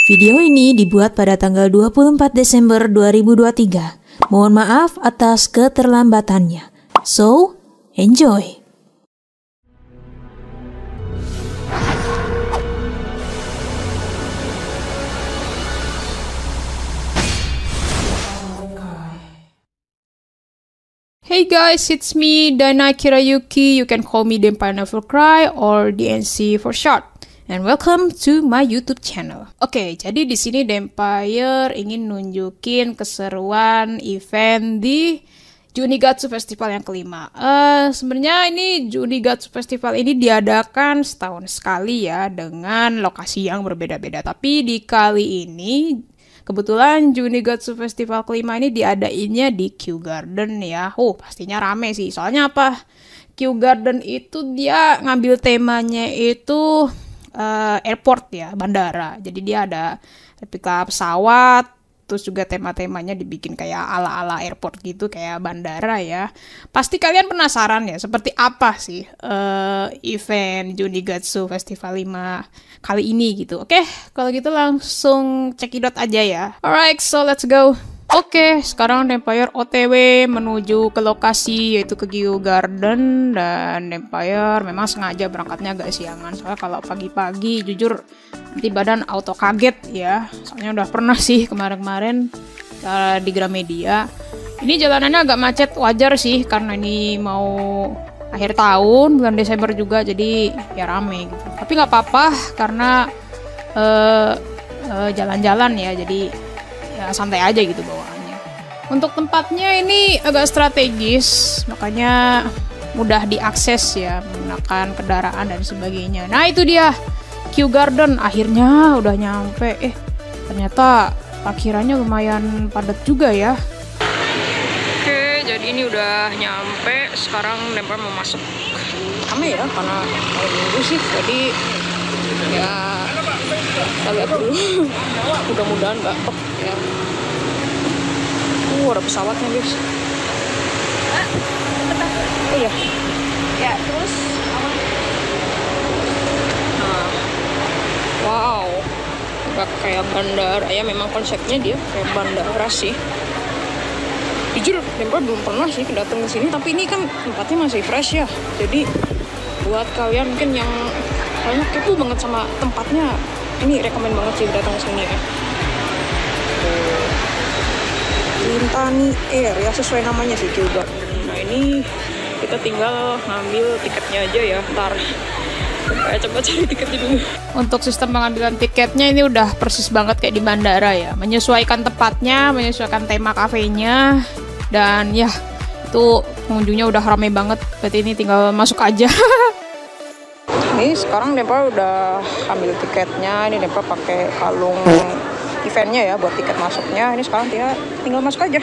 Video ini dibuat pada tanggal 24 Desember 2023. Mohon maaf atas keterlambatannya. So, enjoy! Hey guys, it's me, Dana Kirayuki. You can call me The Empire Never Cry or DNC for short. And welcome to my YouTube channel. Oke, jadi di sini The Empire ingin nunjukin keseruan event di Junigatsu Festival yang kelima. Sebenarnya ini Junigatsu Festival ini diadakan setahun sekali ya, dengan lokasi yang berbeda-beda. Tapi di kali ini kebetulan Junigatsu Festival kelima ini diadainnya di Kew Garden ya. Pastinya rame sih. Soalnya apa? Kew Garden itu dia ngambil temanya itu airport ya, bandara. Jadi dia ada replika pesawat, terus juga tema-temanya dibikin kayak ala-ala airport gitu, kayak bandara ya. Pasti kalian penasaran ya, seperti apa sih event Junigatsu Festival 5 kali ini gitu. Oke, kalau gitu langsung cekidot aja ya. Alright, so let's go. Oke, sekarang Empire OTW menuju ke lokasi, yaitu ke Kew Garden. Dan Empire memang sengaja berangkatnya agak siangan, soalnya kalau pagi-pagi jujur nanti badan auto kaget ya. Soalnya udah pernah sih kemarin-kemarin di Gramedia. Ini jalanannya agak macet, wajar sih karena ini mau akhir tahun, bulan Desember juga, jadi ya rame gitu. Tapi nggak apa-apa karena jalan-jalan ya, jadi ya santai aja gitu bawaannya. Untuk tempatnya ini agak strategis, makanya mudah diakses ya menggunakan kendaraan dan sebagainya. Nah itu dia Kew Garden, akhirnya udah nyampe. Ternyata parkirannya lumayan padat juga ya. Oke, jadi ini udah nyampe. Sekarang Lempar mau masuk. Rame ya karena malam minggu sih, jadi ya kita lihat dulu. Mudah-mudahan nggak ya. Ada pesawatnya guys. Oh iya. Ya terus. Nah, wow, nggak kayak bandara ya. Memang konsepnya dia kayak bandara sih. Jujur, Lempar belum pernah sih datang ke sini. Tapi ini kan tempatnya masih fresh ya. Jadi buat kalian mungkin yang kayaknya kepo banget sama tempatnya, ini rekomen banget sih datang ke sini ya. Lintani Air ya, sesuai namanya sih Kew Garden. Nah ini kita tinggal ngambil tiketnya aja ya. Ntar coba cari tiketnya dulu. Untuk sistem pengambilan tiketnya ini udah persis banget kayak di bandara ya, menyesuaikan tempatnya, menyesuaikan tema kafenya. Dan ya itu pengunjungnya udah ramai banget, berarti ini tinggal masuk aja. Ini sekarang Lempar udah ambil tiketnya. Ini Lempar pakai kalung eventnya ya buat tiket masuknya. Ini sekarang dia tinggal masuk aja.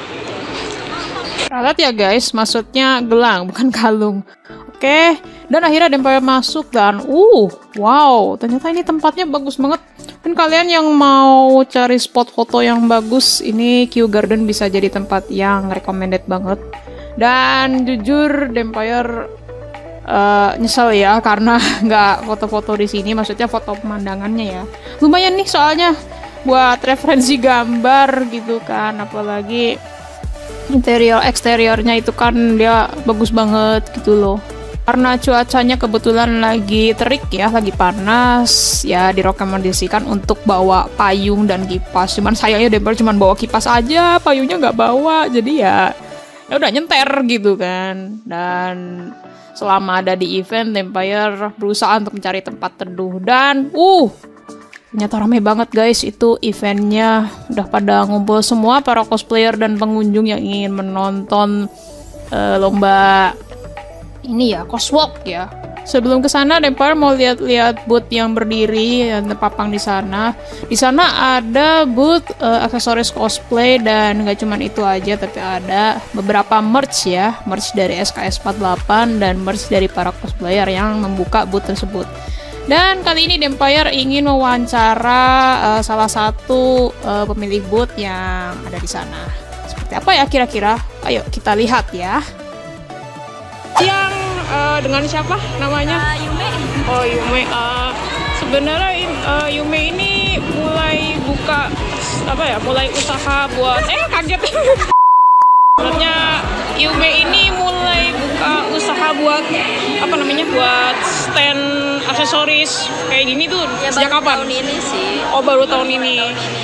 Ralat ya guys, maksudnya gelang bukan kalung. Oke, dan akhirnya Empire masuk dan wow, ternyata ini tempatnya bagus banget. Dan kalian yang mau cari spot foto yang bagus, ini Kew Garden bisa jadi tempat yang recommended banget. Dan jujur Empire nyesel ya karena nggak foto-foto di sini, maksudnya foto pemandangannya ya. Lumayan nih soalnya buat referensi gambar gitu kan, apalagi interior eksteriornya itu kan dia bagus banget gitu loh. Karena cuacanya kebetulan lagi terik ya, lagi panas ya, direkomendasikan untuk bawa payung dan kipas. Cuman sayangnya Empire cuman bawa kipas aja, payungnya nggak bawa, jadi ya udah nyenter gitu kan. Dan selama ada di event, Empire berusaha untuk mencari tempat teduh dan ternyata rame banget guys. Itu eventnya udah pada ngumpul semua para cosplayer dan pengunjung yang ingin menonton lomba ini ya, coswalk ya. Sebelum ke sana Empire mau lihat-lihat booth yang berdiri yang terpapang di sana. Di sana ada booth aksesoris cosplay, dan nggak cuman itu aja, tapi ada beberapa merch ya, merch dari SKS48 dan merch dari para cosplayer yang membuka booth tersebut. Dan kali ini Empire ingin mewawancara salah satu pemilik booth yang ada di sana. Seperti apa ya kira-kira? Ayo kita lihat ya. Yang dengan siapa namanya? Yume. Oh Yume. Sebenarnya Yume ini mulai buka apa ya, mulai usaha buat kaget. Sebenarnya Yume ini mulai buka usaha buat apa namanya, buat stand aksesoris kayak gini tuh Ya, sejak baru kapan? tahun ini sih. Oh, baru tahun ini.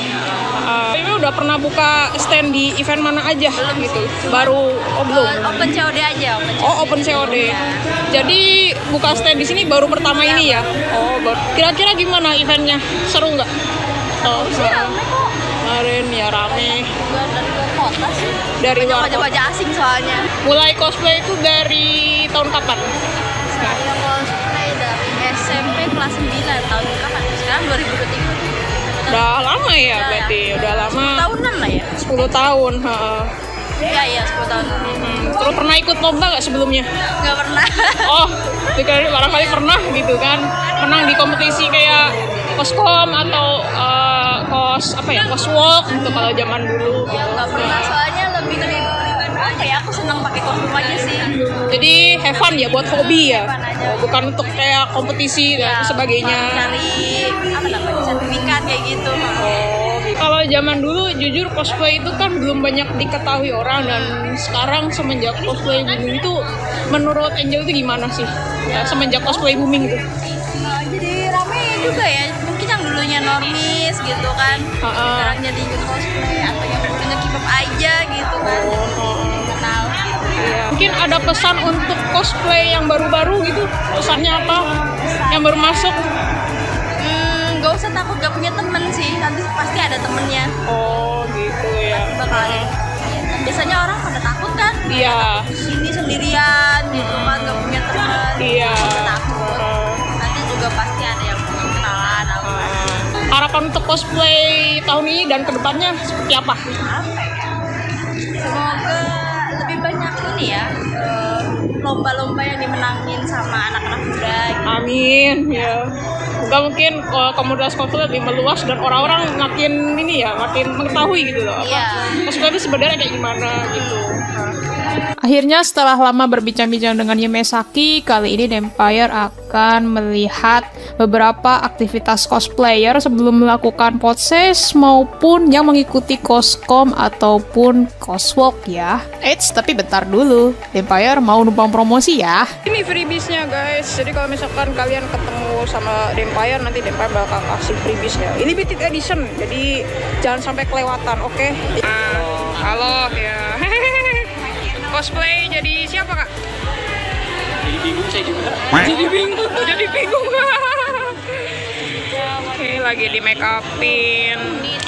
Ini udah pernah buka stand di event mana aja gitu? Baru belum. Open COD aja. Open COD. Jadi buka stand di sini baru pertama ini ya? Oh, kira-kira gimana eventnya? Seru nggak? Oh, Rame kok. kemarin ya rame. Juga dari luar kota sih. Dari Banyak luar wajah-wajah asing soalnya. Mulai cosplay itu dari tahun kapan? Saya cosplay dari SMP kelas 9 tahun kapan? Sekarang 2023. Udah lama ya berarti, udah lama. 10 tahunan lah ya. 10 tahun. Iya, 10 tahun. Terus pernah ikut lomba nggak sebelumnya? Nggak pernah. Oh, barangkali pernah gitu kan, menang di kompetisi kayak koskom atau coswalk gitu kalau zaman dulu. Nggak pernah, soalnya lebih apa ya, aku senang pakai kostum aja sih. Jadi have fun ya, buat hobi ya, Have fun aja. bukan untuk kayak kompetisi dan sebagainya. Cari apa namanya, sertifikat kayak gitu. Kalau zaman dulu jujur cosplay itu kan belum banyak diketahui orang, dan sekarang semenjak cosplay booming itu, menurut Angel itu gimana sih? Ya, semenjak cosplay booming gitu. Jadi rame juga ya, mungkin yang dulunya normis gitu kan, sekarang jadi ikut cosplay, atau yang dulunya K-pop aja gitu kan, kenal. Iya. Mungkin ada pesan untuk cosplay yang baru-baru gitu, pesannya apa? Yang baru masuk? Gak usah takut gak punya temen sih, nanti pasti ada temennya. Oh gitu ya. Bakal ada. Biasanya orang pada takut kan, Iya. sini sendirian gitu kan, gak punya teman. Iya. Gak usah takut, nanti juga pasti ada yang punya kenalan apa. Harapan untuk cosplay tahun ini dan kedepannya seperti apa? Apa ya? Semoga lebih banyak ini ya, lomba-lomba yang dimenangin sama anak-anak muda gitu. Amin ya. Semoga mungkin komunitas cosplay lebih meluas dan orang-orang makin ini ya, makin mengetahui gitu loh. Iya. Cosplay itu sebenarnya kayak gimana gitu. Akhirnya setelah lama berbincang-bincang dengan Yume Saki, kali ini Dempire akan melihat beberapa aktivitas cosplayer sebelum melakukan poses maupun yang mengikuti coscom ataupun coswalk ya. Eits, tapi bentar dulu. Dempire mau numpang promosi ya. Ini freebiesnya guys, jadi kalau misalkan kalian ketemu sama Dempire, nanti Dempire bakal kasih freebiesnya. Ini limited edition, jadi jangan sampai kelewatan, oke? Halo ya. Cosplay jadi siapa kak? Jadi bingung saya juga. Jadi bingung. Oke, lagi di make upin.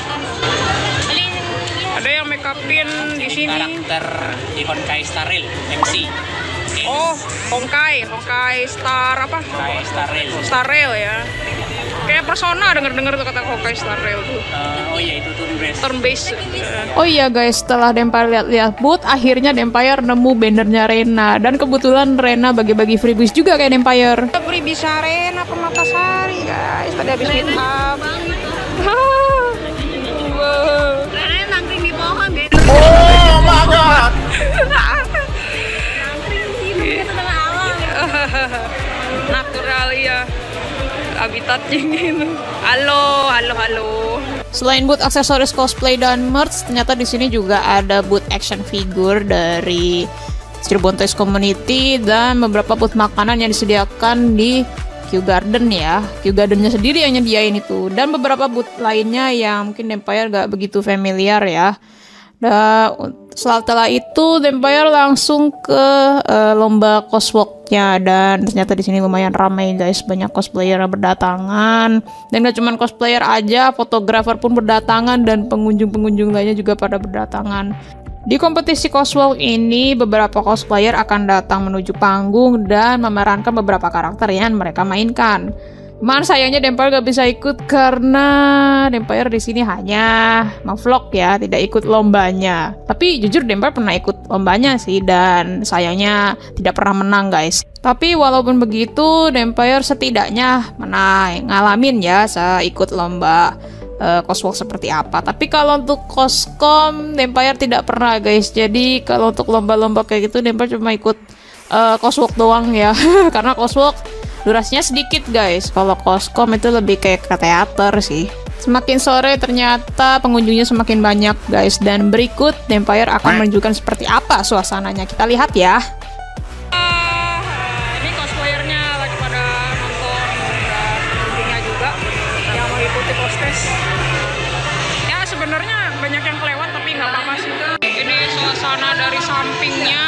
Ada yang make upin di sini. Karakter di Honkai Star Rail MC. Oh, Honkai Star apa? Honkai Star Rail. Star Rail ya. Kayak Persona denger tuh kata Honkai Star Rail tuh. Oh iya, itu Turn based. Oh iya guys, setelah Dempire lihat-lihat booth, akhirnya Dempire nemu bannernya Rena. Dan kebetulan Rena bagi-bagi freebies juga kayak Dempire. Freebies Arena Permatasari guys. Tadi habis meet up. Karena nangkring di pohon gitu. Oh my god. Natural ya. Habitatnya gitu. Halo. Selain booth aksesoris cosplay dan merch, ternyata di sini juga ada booth action figure dari Cirebon Toys Community dan beberapa booth makanan yang disediakan di Q Garden ya. Q Gardennya sendiri yang nyediain itu, dan beberapa booth lainnya yang mungkin Dempire gak begitu familiar ya. Dan setelah itu Dempire langsung ke lomba coswalk-nya, dan ternyata di sini lumayan ramai guys, banyak cosplayer yang berdatangan, dan gak cuma cosplayer aja, fotografer pun berdatangan dan pengunjung-pengunjung lainnya juga pada berdatangan. Di kompetisi coswalk ini beberapa cosplayer akan datang menuju panggung dan memerankan beberapa karakter yang mereka mainkan. Cuman sayangnya Dempire gak bisa ikut karena Dempire di sini hanya vlog ya, tidak ikut lombanya. Tapi jujur Dempire pernah ikut lombanya sih, dan sayangnya tidak pernah menang guys. Tapi walaupun begitu, Dempire setidaknya ngalamin ya saya ikut lomba coswalk seperti apa. Tapi kalau untuk coscom Dempire tidak pernah guys. Jadi kalau untuk lomba-lomba kayak gitu Dempire cuma ikut coswalk doang ya. Karena coswalk durasinya sedikit guys. Kalau coscom itu lebih kayak ke teater sih. Semakin sore ternyata pengunjungnya semakin banyak guys. Dan berikut Vampire akan menunjukkan seperti apa suasananya. Kita lihat ya. Ini cosplayernya lagi pada nonton dan pengunjungnya juga yang mengikuti kostes. Ya sebenarnya banyak yang kelewat tapi nggak apa-apa sih. Ini suasana dari sampingnya.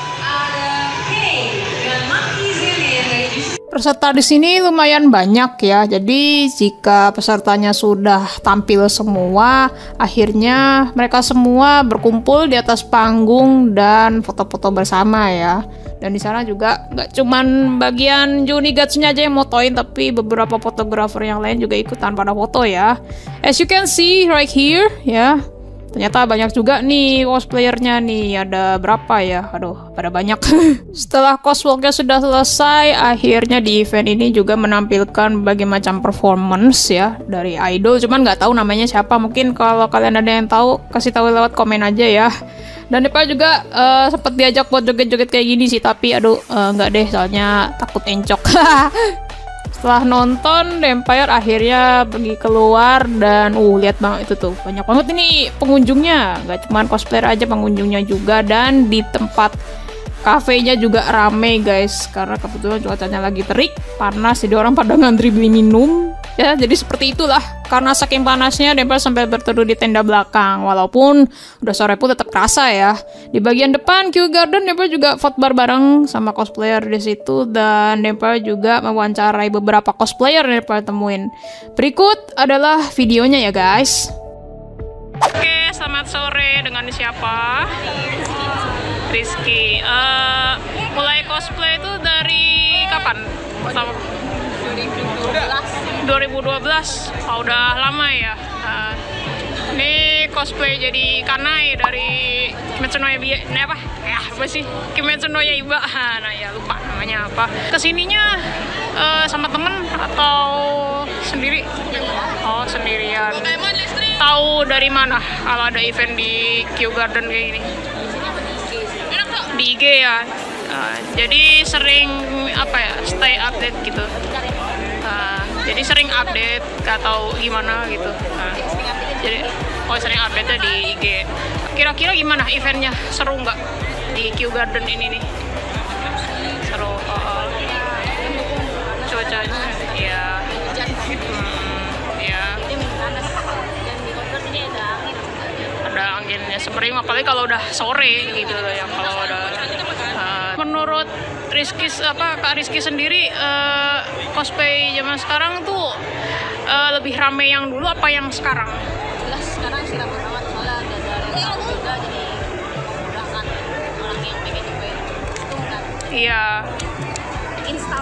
Peserta di sini lumayan banyak ya. Jadi jika pesertanya sudah tampil semua, akhirnya mereka semua berkumpul di atas panggung dan foto-foto bersama ya. Dan di sana juga nggak cuman bagian Junigatsnya aja yang motoin, tapi beberapa fotografer yang lain juga ikutan pada foto ya. As you can see right here ya. Ternyata banyak juga nih cosplayernya nih. Ada berapa ya? Aduh, pada banyak. Setelah coswalknya sudah selesai, akhirnya di event ini juga menampilkan berbagai macam performance ya dari idol. Cuman nggak tahu namanya siapa. Mungkin kalau kalian ada yang tahu, kasih tahu lewat komen aja ya. Dan Depa juga sempat diajak buat joget-joget kayak gini sih. Tapi aduh, nggak deh, soalnya takut encok. Setelah nonton, Vampire akhirnya pergi keluar dan lihat banget itu tuh, banyak banget ini pengunjungnya. Gak cuma cosplayer aja, pengunjungnya juga. Dan di tempat kafenya juga rame guys, karena kebetulan cuacanya lagi terik, panas, jadi orang pada ngantri beli minum. Ya, jadi seperti itulah. Karena saking panasnya, Vampire sampai berteduh di tenda belakang. Walaupun udah sore pun tetap kerasa ya. Di bagian depan Kew Garden, Vampire juga vote bar bareng sama cosplayer di situ. Dan Vampire juga mewawancarai beberapa cosplayer yang Vampire temuin. Berikut adalah videonya ya guys. Oke, selamat sore. Dengan siapa? Rizky. Mulai cosplay itu dari kapan? Pertama? 2012. Oh, udah lama ya. Ini cosplay jadi Kanai dari Kimetsu no Yaiba. Apa sih? Kimetsu no Yaiba. Nah ya, lupa namanya apa. Kesininya sama temen atau sendiri? Oh, sendirian. Tahu dari mana kalau ada event di Kew Garden kayak gini? Di IG ya. Jadi sering stay update gitu. Jadi sering update, gak tahu gimana gitu. Jadi sering update di IG. Kira-kira gimana eventnya? Seru nggak di Kew Garden ini nih? Seru. Cuacanya ya. Ya. Ada anginnya sering, apalagi kalau udah sore gitu ya. Kalau udah menurut Kak Rizky sendiri, cosplay zaman sekarang tuh lebih rame yang dulu apa yang sekarang? Jelas sekarang sih rame banget, soalnya ada dari tahun juga, jadi memudahkan orang yang pengen nyobain kostum kan. Iya. Instan.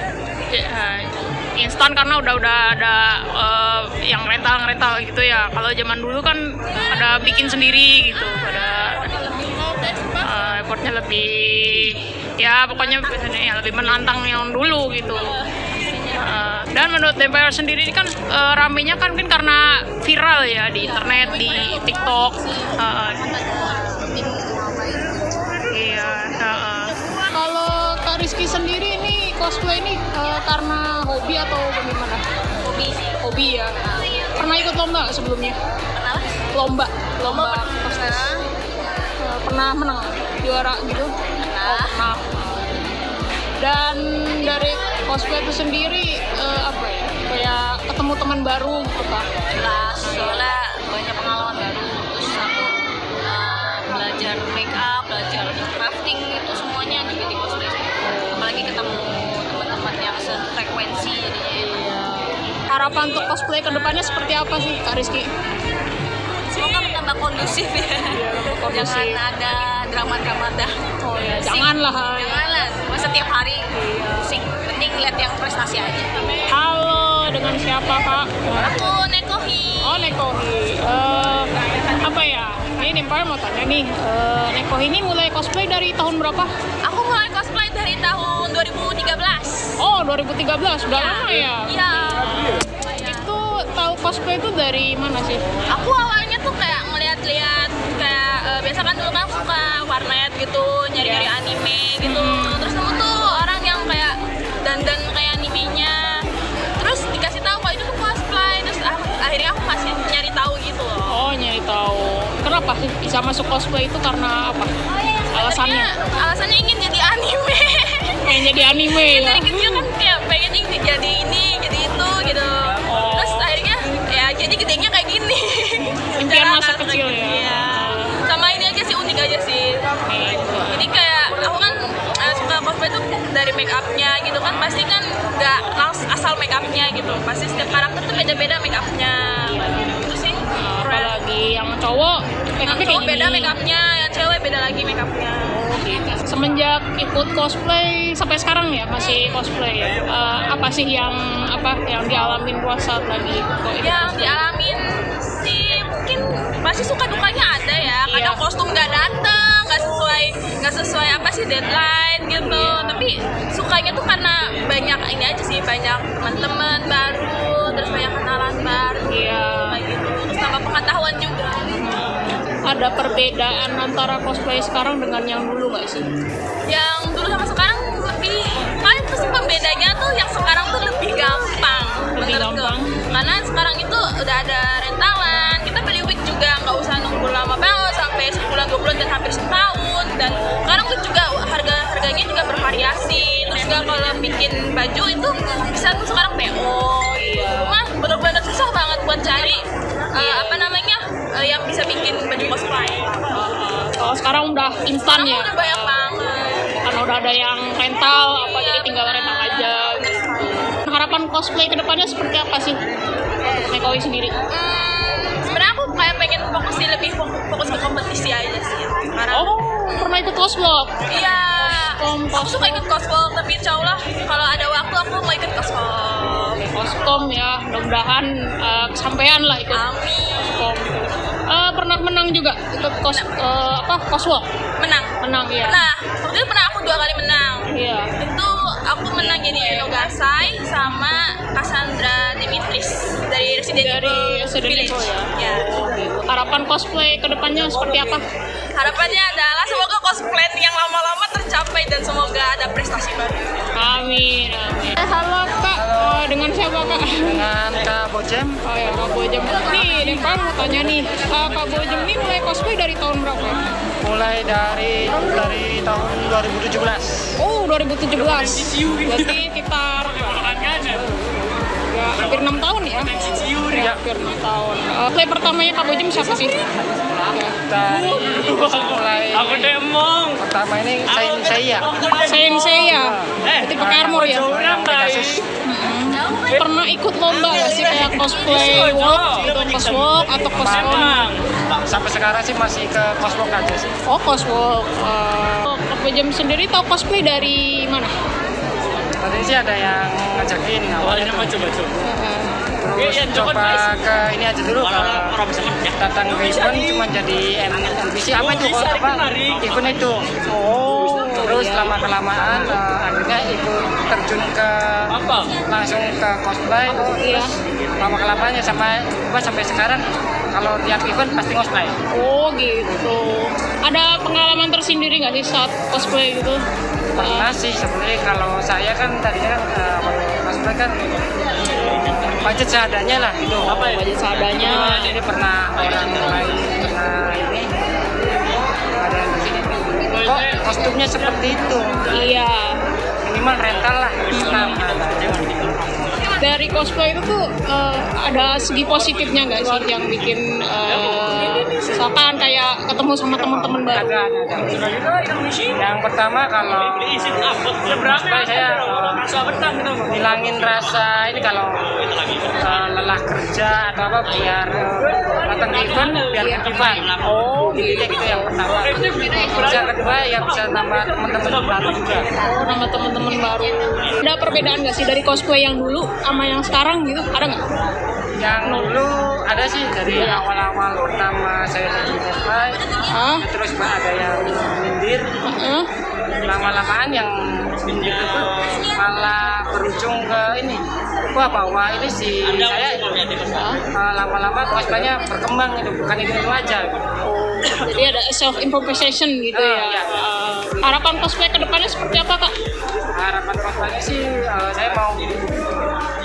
Instan karena udah ada yang rental gitu ya. Kalau zaman dulu kan ada bikin sendiri gitu, ada effortnya lebih, ya pokoknya ya lebih menantang yang dulu gitu. Dan menurut Vampire sendiri kan ramenya kan mungkin karena viral ya di internet, di TikTok. Iya. Kalau Kak Rizky sendiri ini cosplay ini karena hobi atau bagaimana? Hobi ya. Pernah ikut lomba sebelumnya? Lomba cosplay. Pernah menang juara gitu? Pernah. Dan dari cosplay itu sendiri kayak ketemu teman baru gitu kan? Jelas, soalnya banyak pengalaman baru. Terus satu belajar make up, belajar crafting, itu semuanya juga di cosplay. Apalagi ketemu teman-teman yang sefrekuensi jadinya. Harapan untuk cosplay kedepannya seperti apa sih Kak Rizky? Semoga bertambah kondusif ya. Jangan ada drama-drama dah. Oh ya, janganlah. Masa tiap hari pusing. Mending lihat yang prestasi aja. Halo, dengan siapa Kak? Aku Nekohi. Oh, Nekohi. Apa ya? Ini Vampire mau tanya nih. Nekohi ini mulai cosplay dari tahun berapa? Aku mulai cosplay dari tahun 2013. Oh, 2013. Udah lama ya? Iya. Itu tahu cosplay itu dari mana sih? Aku awalnya tuh kayak ngeliat-liat kayak biasa kan dulu kan suka warnet gitu, nyari-nyari anime gitu. Terus nemu tuh orang yang kayak dandan kayak animenya. Terus dikasih tahu kalau itu tuh cosplay. Terus akhirnya aku masih nyari tahu gitu loh. Oh, nyari tahu. Kenapa sih bisa masuk cosplay itu karena apa? Alasannya? Alasannya ingin jadi anime. Pengen jadi anime ya? Dari kecil kan kayak pengen jadi ini, jadi itu gitu. Terus akhirnya ya jadi gedenya kayak gini. Impian masa kecil ya? Iya. Sama ini aja sih, unik aja sih. Jadi kayak aku kan suka cosplay tuh dari make upnya gitu kan, pasti kan nggak asal make upnya gitu, pasti setiap karakter tuh beda-beda make upnya gitu sih. Apalagi yang cowok make upnya kayak beda gini. make upnya, yang cewek beda lagi make upnya. Semenjak ikut cosplay sampai sekarang ya masih cosplay ya. Apa sih yang dialamin buat saat lagi ikut? Yang dialamin sih mungkin pasti suka dukanya ada ya. Kadang kostum nggak datang, nggak sesuai apa sih deadline gitu. Tapi sukanya tuh karena banyak ini aja sih, banyak teman-teman baru, terus banyak kenalan baru. Kayak gitu. Terus tambah pengetahuan juga. Ada perbedaan antara cosplay sekarang dengan yang dulu nggak sih? Yang dulu sama sekarang lebih, paling pasti pembedanya tuh yang sekarang tuh lebih gampang. Lebih gampang? Karena sekarang itu udah ada rentalan, kita beli wig juga nggak usah nunggu lama banget sampai sebulan 2 bulan dan hampir setahun. Dan sekarang tuh juga harganya juga bervariasi. Terus juga kalau bikin baju itu bisa tuh sekarang PO. Cuma bener-bener susah banget buat cari yang bisa bikin baju cosplay. Kalau sekarang udah instan ya? Udah banyak banget. Karena udah ada yang rental, jadi tinggal rental aja. Harapan cosplay kedepannya seperti apa sih untuk Mekowi sendiri? Sebenarnya aku kayak pengen lebih fokus ke kompetisi aja sih. Karena pernah ikut cosplay? Iya. Aku suka ikut cosplay, tapi insya Allah kalau ada waktu aku mau ikut cosplay. Koskom ya, mudah-mudahan kesampaian lah ikut. Amin. Koskom. Pernah menang juga ikut cosplay? Menang ya. Nah, waktu itu aku 2 kali menang. Iya. Itu aku menang jadi Enogasai sama Cassandra Dimitris dari Resident Evil ya. Harapan cosplay kedepannya seperti apa? Harapannya adalah semoga cosplay yang lama-lama tercapai dan semoga ada prestasi baru. Amin. Halo Kak, dengan siapa Kak? Dengan Kak Bojem. Oh ya, Kak Bojem. Nih, Dempa mau tanya nih, Kak Bojem ini mulai cosplay dari tahun berapa? Mulai dari tahun 2017. Oh, 2017. Berarti sekitar hampir 6 tahun ya? Ya, hampir 6 tahun. Play pertamanya Kak Bojem siapa sih? Dari mulai pertama ini Saint Seiya. Berarti pakai armor ya? Pegasus. Pernah ikut lomba nggak sih kayak cosplay walk gitu, coswalk atau coscom? Sampai sekarang sih masih ke cosplay aja sih. Oh, coswalk. Kak Bojem sendiri tahu cosplay dari mana? Tadi sih ada yang ngajakin awalnya tuh. Terus coba ke ini aja dulu, datang ke event cuma jadi NPC apa event itu. Terus lama-kelamaan akhirnya ikut terjun ke langsung ke cosplay. Terus lama-kelamaan sampai sekarang kalau tiap event pasti cosplay. Oh gitu. Ada pengalaman tersendiri nggak sih saat cosplay gitu? Pernah sih sebenarnya. Kalau saya kan tadinya cosplay kan budget seadanya lah gitu. Budget seadanya. Jadi pernah orang lain ini ada yang kesini. Kok kostumnya seperti itu? Iya. Minimal rental lah. Dari cosplay itu tuh ada segi positifnya nggak sih yang bikin misalkan kayak ketemu sama teman-teman baru? Ada. Yang pertama kalau cosplay saya hilangin rasa ini kalau lelah kerja atau apa biar datang ke event biar kekipan. Oh, gitu yang pertama. Yang kedua yang bisa nambah teman-teman baru juga. Oh, nambah teman-teman baru. Ada perbedaan nggak sih dari cosplay yang dulu sama yang sekarang gitu? Ada nggak? Yang dulu ada sih dari awal-awal pertama saya jadi cosplay, terus ada yang mindir. Lama-lamaan yang mindir itu malah berujung ke ini. Wah, bahwa ini sih saya lama-lama cosplaynya berkembang itu, bukan itu aja. Jadi ada self improvisation gitu ya. Harapan cosplay kedepannya seperti apa Kak? Harapan cosplaynya sih saya mau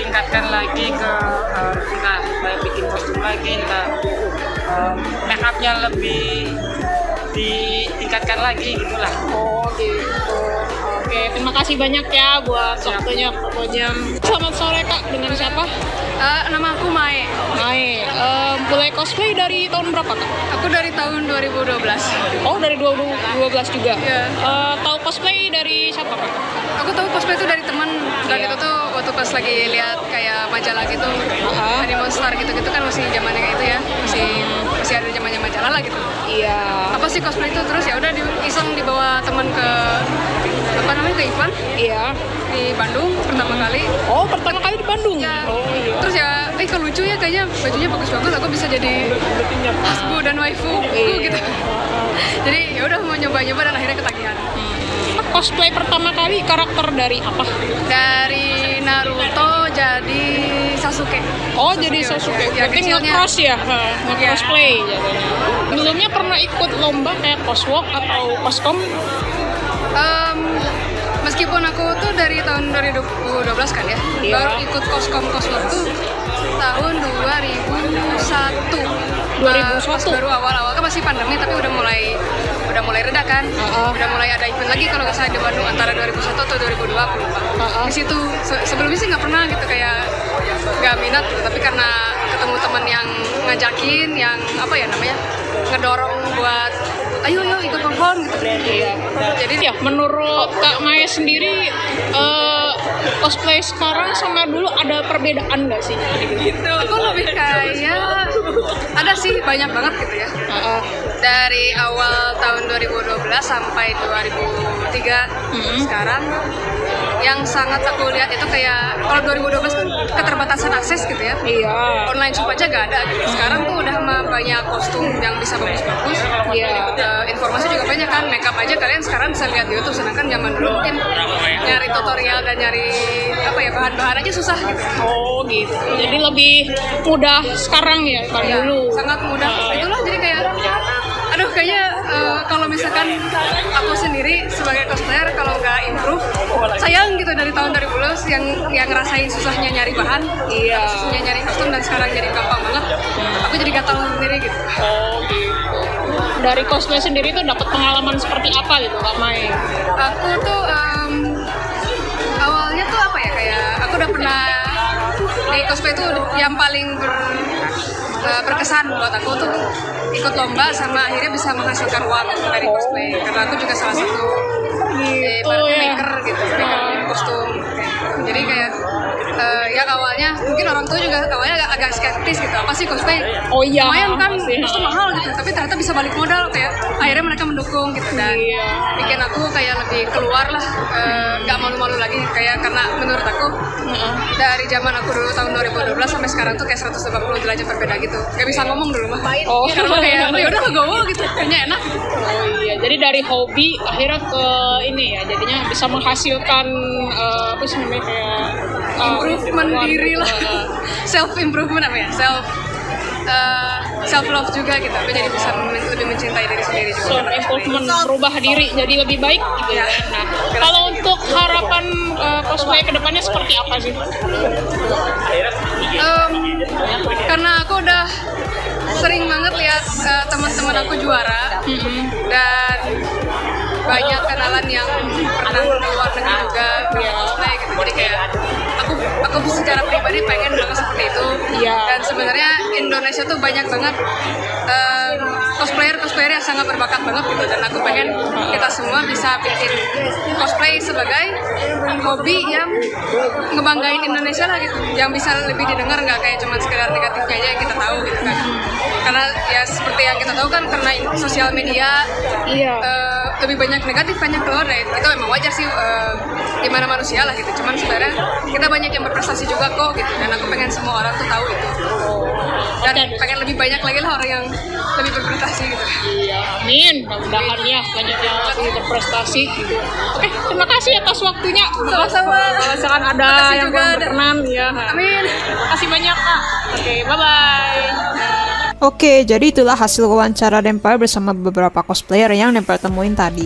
ditingkatkan lagi ke entah bikin kostum lagi, entah make upnya lebih ditingkatkan lagi gitulah. Oh gitu. Oke, terima kasih banyak ya buat waktunya Kak Jam. Selamat sore Kak, dengan siapa? Nama aku Mae. Hai, mulai cosplay dari tahun berapa Kak? Aku dari tahun 2012. Oh, dari 2012 juga? Iya. Tahu cosplay dari siapa Kak? Aku tahu cosplay itu dari teman dan Iya. itu tuh waktu pas lagi lihat kayak majalah gitu, Animal gitu kan masih zamannya kayak itu ya, masih ada zamannya majalah lah gitu. Iya. Apa sih cosplay itu, terus ya udah iseng dibawa teman ke apa namanya, ke event Iya. di Bandung pertama kali. Oh, pertama kali di Bandung? Ya, Oh iya. terus ya kok lucu ya, kayaknya bajunya bagus-bagus, aku bisa jadi husbu dan waifu gitu. Jadi ya udah mau nyoba-nyoba dan akhirnya ketagihan. Cosplay pertama kali karakter dari apa? Dari Naruto jadi Sasuke. Oh, jadi Sasuke. Ya, Berarti kecilnya. nge-cross ya? Iya. Nge-cosplay jadinya. Sebelumnya pernah ikut lomba kayak coswalk atau coscom? Meskipun aku tuh dari tahun 2012 kan ya, Iya. baru ikut coswalk tuh tahun 2001. 2001? Pas baru awal-awal kan masih pandemi, tapi udah mulai reda kan. Udah mulai ada event lagi kalau nggak salah di Bandung antara 2001 atau 2002 aku lupa. Di situ sebelumnya sih nggak pernah gitu, kayak nggak minat gitu. Tapi karena ketemu teman yang ngajakin, yang apa ya namanya, ngedorong buat ayo ikut perform gitu. Iya. Jadi Ya, menurut Kak Maya sendiri, cosplay sekarang sama dulu ada perbedaan nggak sih? aku lebih kayak ada sih banyak banget gitu ya. Dari awal tahun 2012 sampai 2003 sekarang, yang sangat aku lihat itu kayak kalau 2012 kan keterbatasan akses gitu ya. Iya. Online shop aja gak ada gitu. Sekarang tuh udah banyak kostum yang bisa bagus-bagus. Iya. Informasi juga banyak kan, makeup aja kalian sekarang bisa lihat di YouTube, sedangkan zaman dulu mungkin nyari tutorial dan nyari apa ya, bahan-bahan aja susah gitu. Oh gitu. Jadi lebih mudah sekarang ya kalau Ya, dulu. sangat mudah. Itulah jadi kayak aduh kayaknya kalau misalkan aku sendiri sebagai cosplayer kalau nggak improve, sayang gitu dari tahun 2012 yang ngerasain susahnya nyari bahan, susahnya nyari kostum, dan sekarang jadi gampang banget. Aku jadi gatal sendiri gitu. Oh gitu. Dari cosplay sendiri tuh dapat pengalaman seperti apa gitu Kak Mai? Aku tuh awalnya tuh apa ya, kayak aku udah pernah di cosplay tuh yang paling berkesan buat aku tuh ikut lomba sama akhirnya bisa menghasilkan uang dari cosplay, karena aku juga salah satu maker gitu, maker kostum. Jadi kayak yang awalnya mungkin orang tua juga awalnya agak skeptis gitu, apa sih cosplay? Oh iya. Lumayan kan, kostum mahal gitu, tapi ternyata bisa balik modal, kayak akhirnya mereka mendukung gitu, dan bikin aku kayak lebih keluar lah, nggak malu-malu lagi, kayak karena menurut aku dari zaman aku dulu tahun 2012 sampai sekarang tuh kayak 180 derajat berbeda gitu, nggak bisa ngomong dulu mah. Oh. Karena kayak ya udah legowo gitu, kayaknya enak gitu. Oh iya, jadi dari hobi akhirnya ke ini ya, jadinya bisa menghasilkan apa sih namanya, kayak Improvement diri lah, self improvement apa ya, self love juga gitu. Aku jadi bisa lebih mencintai diri sendiri juga. self improvement, merubah diri jadi lebih baik gitu ya. Nah, kalau untuk harapan cosplay kedepannya seperti apa sih? Karena aku udah sering banget lihat teman-teman aku juara, dan banyak kenalan yang pernah ke luar negeri juga cosplay gitu. Jadi kayak aku secara pribadi pengen banget seperti itu. Dan sebenarnya Indonesia tuh banyak banget cosplayer yang sangat berbakat banget gitu, dan aku pengen kita semua bisa bikin cosplay sebagai hobi yang ngebanggain Indonesia lah gitu, yang bisa lebih didengar, nggak kayak cuma sekedar negatifnya aja yang kita tahu gitu kan. Karena ya seperti yang kita tahu kan, karena sosial media lebih banyak negatif, banyak keluar, ya itu emang wajar sih, gimana manusia lah gitu. Cuman sebenarnya kita banyak yang berprestasi juga kok gitu, dan aku pengen semua orang tuh tahu itu, dan pengen lebih banyak lagi lah orang yang lebih berprestasi gitu. Iya, amin. Mudah-mudahan ya banyak yang lebih berprestasi gitu. Oke, terima kasih atas waktunya. Sama-sama. Kalau misalkan ada Makasih yang juga. berkenan ya. Amin. Terima kasih banyak Kak. Oke, bye-bye. Oke, jadi itulah hasil wawancara Dempal bersama beberapa cosplayer yang Dempal temuin tadi.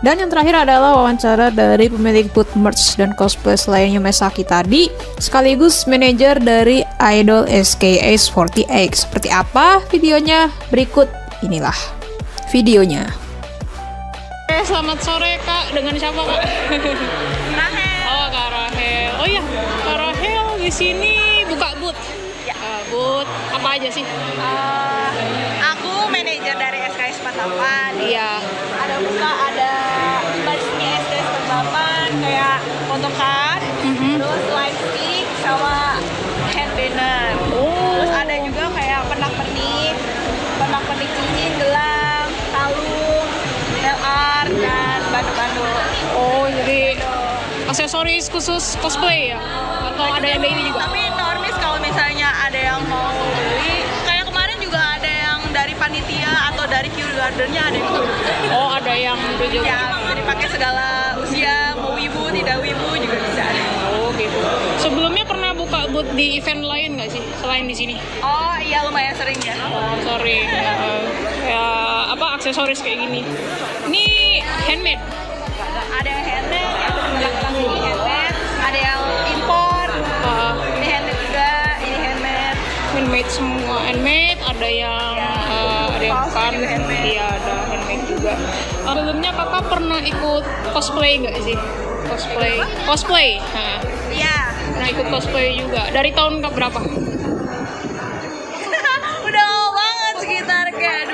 Dan yang terakhir adalah wawancara dari pemilik booth merch dan cosplay selain Yumesaki tadi, sekaligus manajer dari idol SKS48. Seperti apa videonya? Berikut inilah videonya. Selamat sore Kak, dengan siapa Kak? Rahel. Oh Kak Rahel. Oh iya, Kak Rahel di sini buka booth. Ya. Booth apa aja sih? Aku manajer dari SKS48. Iya. Ada buka, ada merch-nya SKS48 kayak photocard, terus light stick sama hand banner. Terus ada juga kayak pernak-pernik cincin, gelang, kalung, LR dan bando-bando. Oh jadi aksesoris khusus cosplay ya? Atau ada yang daily juga? Tapi normis kalau misalnya ada yang mau beli, kayak kemarin juga ada yang dari panitia atau dari Q-Garden-nya ada yang mau beli. Oh ada yang juga. Ya, bisa dipakai segala usia, mau wibu, tidak wibu juga bisa. Oh gitu. Sebelumnya pernah buka booth di event lain nggak sih selain di sini? Oh iya, lumayan sering ya. Oh sorry. Ya apa aksesoris kayak gini? Ini handmade. Ada yang handmade, yang belakang ini handmade, ada yang impor. Ini handmade juga, ini handmade. Handmade semua, handmade ada yang kaos kan, juga handmade. iya ada handmade juga. Sebelumnya kakak pernah ikut cosplay nggak sih? Cosplay. Nah, Iya. pernah ikut cosplay juga. Dari tahun berapa? Udah lama banget, sekitar kayak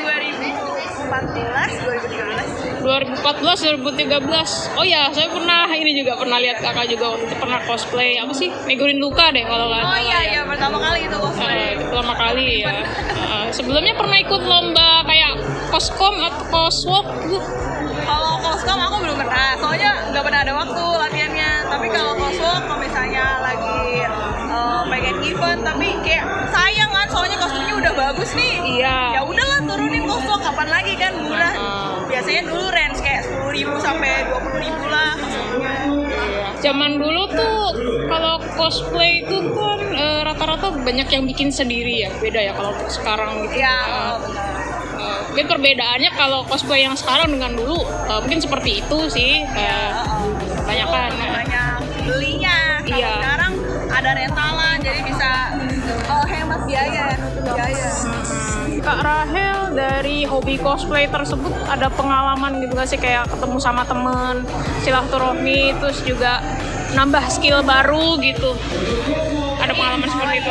2014, 2013. 2014, 2013. Oh ya, saya pernah lihat kakak juga waktu itu pernah cosplay apa sih? Negurin Luka deh kalau nggak Oh salah iya, ya. iya, pertama kali itu cosplay. Pertama kali ya. Sebelumnya pernah ikut lomba kayak coscom atau coswalk gitu. Kalau koskom aku belum pernah, soalnya nggak pernah ada waktu latihannya. Tapi kalau koswalk, kalau misalnya lagi pengen event, tapi kayak sayang kan, soalnya kostumnya udah bagus nih. Iya. Ya udahlah, turunin koswalk, kapan lagi kan, murah. Biasanya dulu range kayak 10.000 sampai 20.000 lah kostumnya. Zaman dulu tuh kalau cosplay itu kan rata-rata banyak yang bikin sendiri ya, beda ya kalau untuk sekarang gitu. Iya, Mungkin perbedaannya kalau cosplay yang sekarang dengan dulu mungkin seperti itu sih. Banyak belinya. Kalau Iya. sekarang ada rentalan, jadi bisa hemat biaya, nutup biaya. Kak Rahel dari hobi cosplay tersebut ada pengalaman gitu gak sih kayak ketemu sama temen, silaturahmi, terus juga nambah skill baru gitu? Ada pengalaman seperti itu?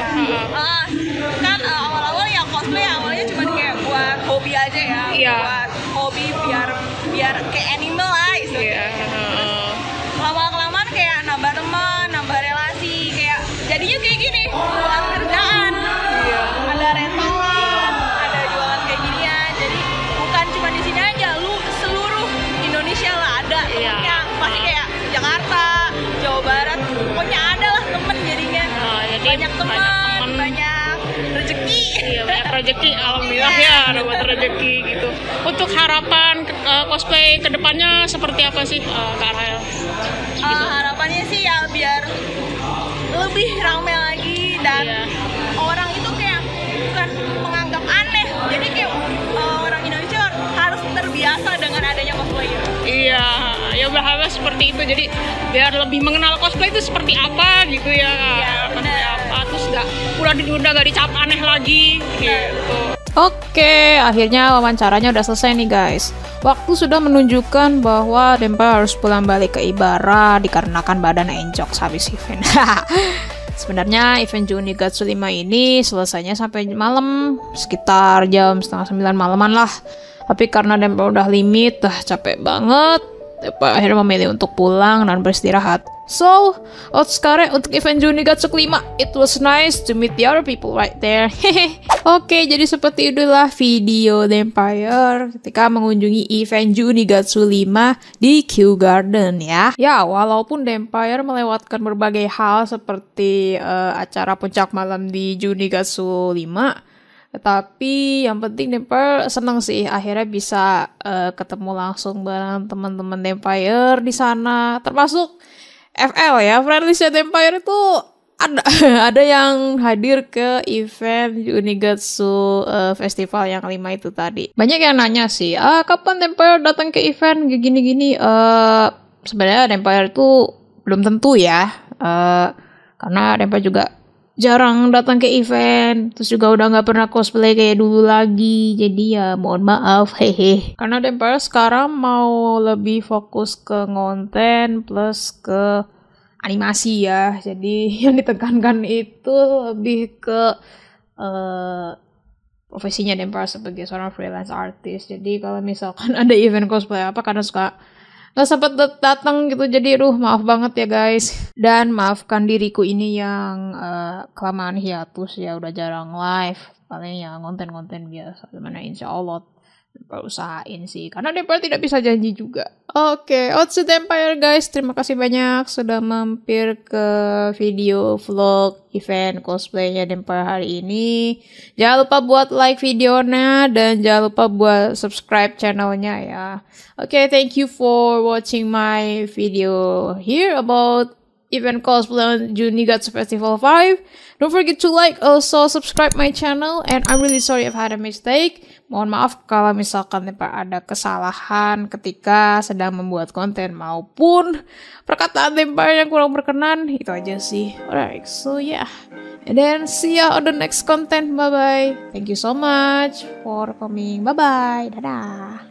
Kan awal-awal ya cosplay awalnya cuma kayak buat hobi aja ya. Iya. Buat hobi biar kayak animal lah istilahnya. Lama-kelamaan kayak nambah teman, nambah relasi, kayak jadinya kayak gini buat kerjaan. Ada rentalan, ada jualan kayak ginian. Jadi bukan cuma di sini aja, lu seluruh Indonesia lah ada. Temennya pasti kayak Jakarta, Jawa Barat, pokoknya ada lah temen jadinya. Jadi Banyak teman, banyak rezeki. Iya, banyak rezeki, alhamdulillah ya dapat rezeki gitu. Untuk harapan cosplay kedepannya seperti apa sih Kak Rahel? Harapannya sih ya biar lebih ramai lagi dan orang itu kayak bukan menganggap aneh. Jadi kayak orang Indonesia harus terbiasa dengan adanya cosplay. Iya, ya berharap seperti itu. Jadi biar lebih mengenal cosplay itu seperti apa gitu ya. Seperti apa, terus udah gak dicap aneh lagi gitu. Oke, akhirnya wawancaranya udah selesai nih guys. Waktu sudah menunjukkan bahwa Dempa harus pulang balik ke Ibara dikarenakan badan encok habis event. Sebenarnya event Junigatsu 5 ini selesainya sampai malam, sekitar jam 8:30 malaman lah. Tapi karena Dempa udah limit, capek banget, Dempa akhirnya memilih untuk pulang dan beristirahat. So, Otskare untuk event Junigatsu 5. It was nice to meet the other people right there. Oke, jadi seperti itulah video Dempire ketika mengunjungi event Junigatsu 5 di Q Garden ya. Ya, walaupun Dempire melewatkan berbagai hal seperti acara puncak malam di Junigatsu 5, tapi yang penting Dempire seneng sih akhirnya bisa ketemu langsung bareng teman-teman Dempire di sana, termasuk FL ya, friendlistnya Dempire itu ada ada yang hadir ke event Unigatsu Festival yang 5 itu tadi. Banyak yang nanya sih, kapan Dempire datang ke event gini-gini? Sebenarnya Dempire itu belum tentu ya, karena Dempire juga jarang datang ke event, terus juga udah nggak pernah cosplay kayak dulu lagi, jadi ya mohon maaf, hehe. Karena Dempire sekarang mau lebih fokus ke konten plus ke animasi ya, jadi yang ditekankan itu lebih ke profesinya Dempire sebagai seorang freelance artist. Jadi kalau misalkan ada event cosplay apa, karena suka nggak sempat datang gitu, jadi maaf banget ya guys, dan maafkan diriku ini yang kelamaan hiatus ya, udah jarang live, paling ya konten-konten biasa, gimana insya Allah usahain sih, karena Dempire tidak bisa janji juga. Oke, Otsu Dempire guys, terima kasih banyak sudah mampir ke video vlog event cosplaynya Dempire hari ini. Jangan lupa buat like videonya dan jangan lupa buat subscribe channelnya ya. Oke, thank you for watching my video here about event cosplay on Unigatsu Festival 5. Don't forget to like, also subscribe my channel, and I'm really sorry if I had a mistake. Mohon maaf kalau misalkan ada kesalahan ketika sedang membuat konten maupun perkataan Dempire yang kurang berkenan. Itu aja sih. Alright, so yeah. And then see ya on the next content. Bye bye. Thank you so much for coming. Bye bye. Dadah.